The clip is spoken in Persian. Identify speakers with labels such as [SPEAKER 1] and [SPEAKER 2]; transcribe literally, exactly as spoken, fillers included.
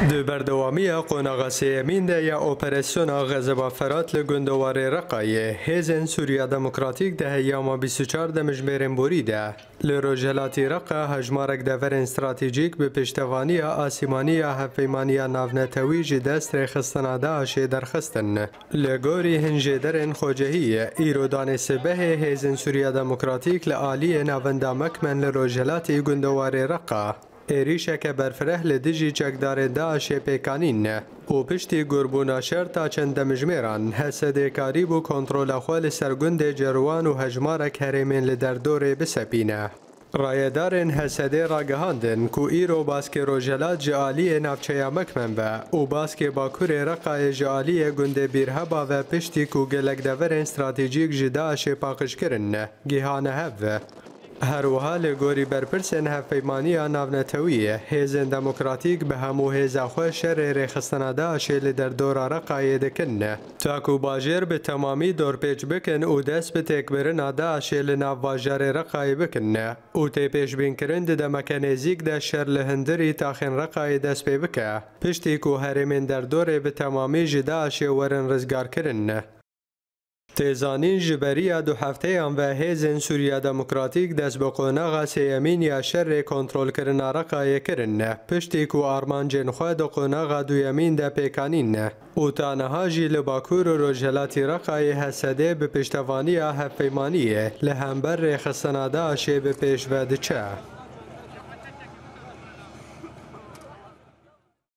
[SPEAKER 1] د بردوامی قوناغا سیمین ده یا اپراسیون غزبا فرات لگندوار رقای هیزن سوریا دموکراتیک ده هیاما بیست و چهار ده مجمرین بوری ده لروجلاتی رقا هجمارک دورن استراتیجیک به پشتوانی آسیمانی هفیمانی ناونتوی جی دست رخستنا داعش درخستن لگوری هنجه درن خوجهی ایرودان سبه هیزن سوریا دموکراتیک لآلی ناوندا مکمن لروجلاتی گندوار رقا ایریشک برفره لدیجی چکدار داعش پیکانین و پشتی گربونا شر تا چند مجمران حسد کاریب و کنترول خوال سرگند جروان و هجمارک هرمین لدردور بسپینه. رایدارن حسده را گهاندن کو ایرو باسک روجلات جعالی نافچه مکمن با و باسک باکور رقای جعالی گنده بیرهبا و پشتی کو گلک دورن استراتیجیک جداعش پاکش کرن گیهانه هف. هر وحال گوری برپرسن هفیمانی ناونتویه هیزن دموکراتیک به همو هیزاخواه شر ریخستنا داعش لدر دور رقای دکن تاکو باجر به تمامی دور پیچ بکن و دست به تکبرن داعش لناو واجر رقای بکن و تی پیش بین کرند ده مکانیزیک ده شر لهندری تاخن رقای دست پی بکه پشتی کو هرمین در دور به تمامی جداعش ورن رزگار کرن تیزانین جبریا دو هفته هم و هیزن سوریا دموکراتیک دست به قوناغا سیمین یا شر کنترول کرن رقای کرن پشتی کو آرمان جنخواه دو قوناغا دو یمین ده پیکانین و تانها جی لباکور و رجلاتی رقای حسده به پشتوانی هفیمانیه لهمبر خستناده شه به پیش ودچه